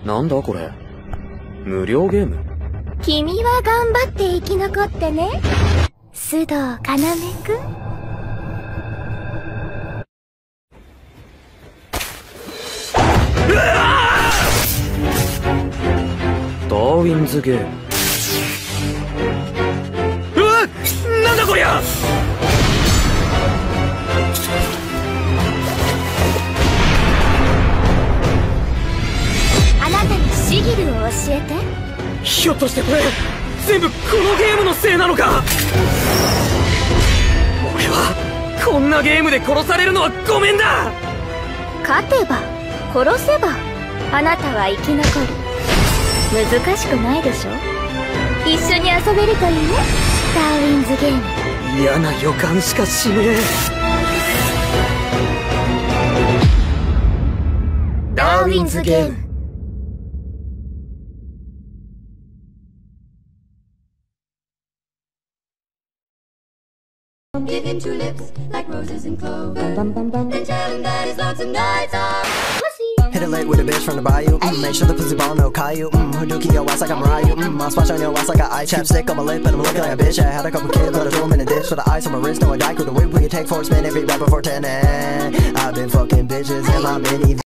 なんだこれ、無料ゲーム。 君は頑張って生き残ってね、須藤要くん。 ダーウィンズゲーム。うわっ、なんだこりゃ。 あなたにシギルを教えて。 ひょっとしてこれ全部このゲームのせいなのか。俺はこんなゲームで殺されるのはごめんだ。 勝てば殺せばあなたは生き残る。難しくないでしょ。一緒に遊べるといいね、ダーウィンズゲーム。 嫌な予感しかしねえ。 ダーウィンズゲーム。 Give him two lips like roses and clover. Then tell him that his lonesome nights are pussy. Hit it late with a bitch from the bayou. Make sure the pussy ball no Caillou. Hadouken your ass like I'm Ryu. I'll splash on your ass like an eye chapstick on my lip, and I'm looking like a bitch. I had a couple kids, but I threw 'em in a ditch. For the ice on my wrist, no I died with a whip. We can take 4 spin every rapper for 10. I've been fucking bitches in my mini.